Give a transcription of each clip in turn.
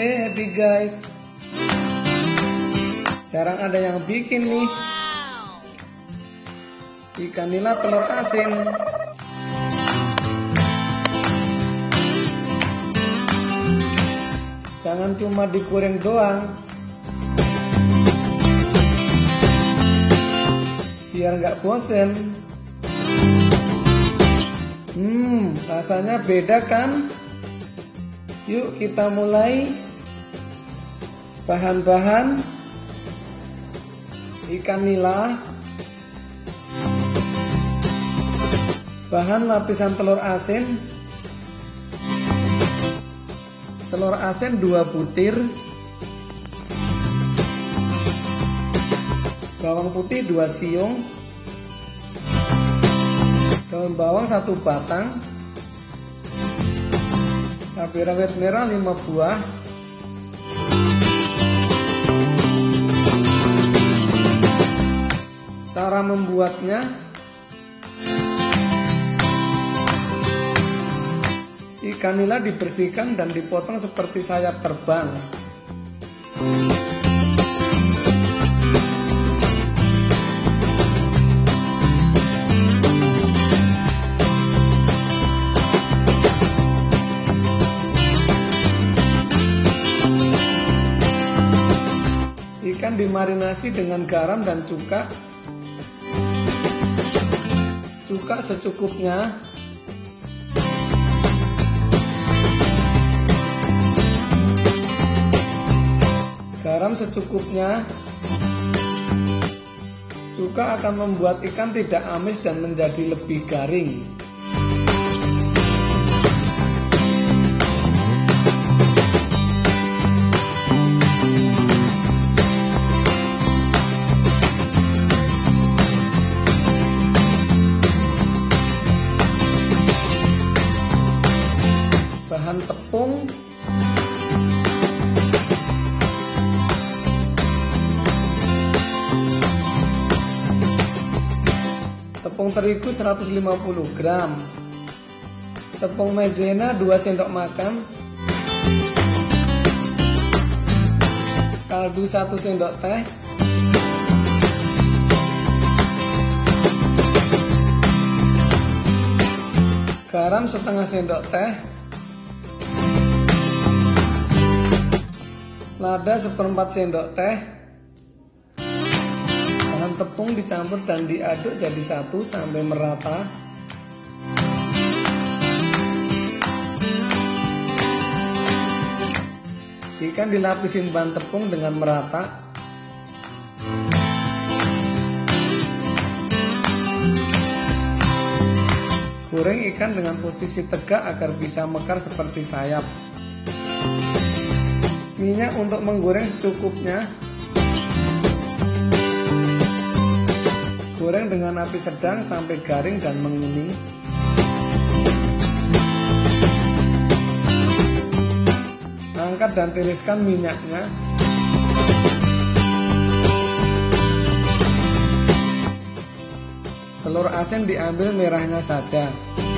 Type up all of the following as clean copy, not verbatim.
Happy guys. Jarang ada yang bikin nih ikan nila telur asin. Jangan cuma digoreng doang, biar nggak bosen. Rasanya beda kan? Yuk kita mulai. Bahan-bahan: ikan nila, bahan lapisan telur asin, 2 butir, bawang putih 2 siung, daun bawang 1 batang, cabai rawit merah 5 buah, cara membuatnya: ikan nila dibersihkan dan dipotong seperti sayap terbang. Ikan dimarinasi dengan garam dan cuka secukupnya. Garam secukupnya. Cuka akan membuat ikan tidak amis dan menjadi lebih garing. Bahan tepung: tepung terigu 150 gram, tepung maizena 2 sendok makan, kaldu 1 sendok teh, garam setengah sendok teh, lada 1/4 sendok teh. Bahan tepung dicampur dan diaduk jadi satu sampai merata. Ikan dilapisin bahan tepung dengan merata. Goreng ikan dengan posisi tegak agar bisa mekar seperti sayap. Minyak untuk menggoreng secukupnya. Goreng dengan api sedang sampai garing dan menguning. Angkat dan tiriskan minyaknya. Telur asin diambil merahnya saja.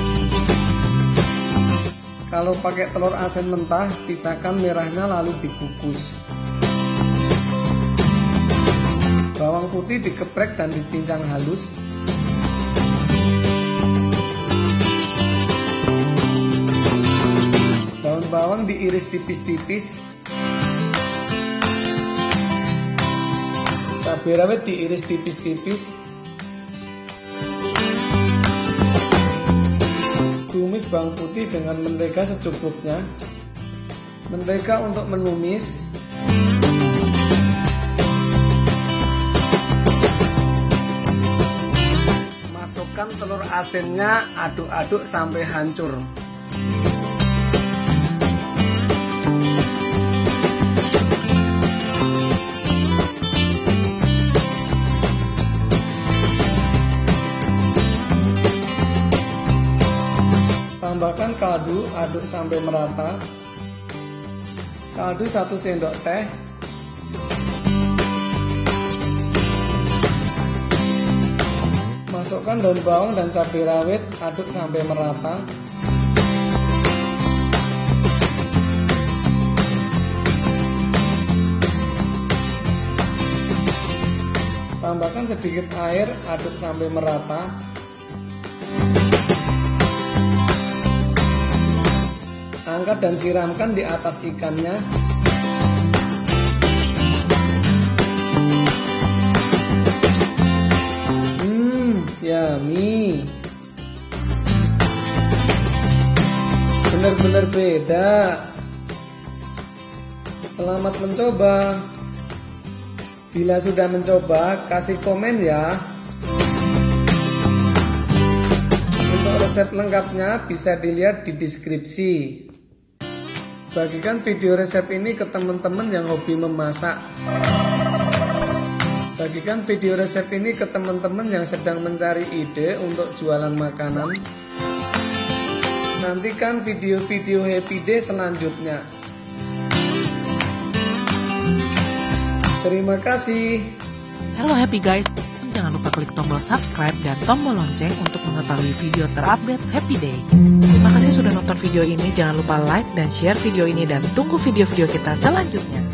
Kalau pakai telur asin mentah, pisahkan merahnya lalu dikukus. Bawang putih dikeprek dan dicincang halus. Daun bawang diiris tipis-tipis. Cabai rawit diiris tipis-tipis. Tumis bawang putih dengan mentega secukupnya. Mentega untuk menumis. Masukkan telur asinnya, aduk-aduk sampai hancur. Tambahkan kaldu, aduk sampai merata. Kaldu 1 sendok teh. Masukkan daun bawang dan cabai rawit, aduk sampai merata. Tambahkan sedikit air, aduk sampai merata. Angkat dan siramkan di atas ikannya. Yummy. Benar-benar beda. Selamat mencoba. Bila sudah mencoba, kasih komen ya. Untuk resep lengkapnya bisa dilihat di deskripsi. Bagikan video resep ini ke teman-teman yang hobi memasak. Bagikan video resep ini ke teman-teman yang sedang mencari ide untuk jualan makanan. Nantikan video-video Happy Day selanjutnya. Terima kasih. Halo Happy Guys, jangan lupa klik tombol subscribe dan tombol lonceng untuk mengetahui video terupdate Happy Day. Terima kasih sudah nonton video ini, jangan lupa like dan share video ini dan tunggu video-video kita selanjutnya.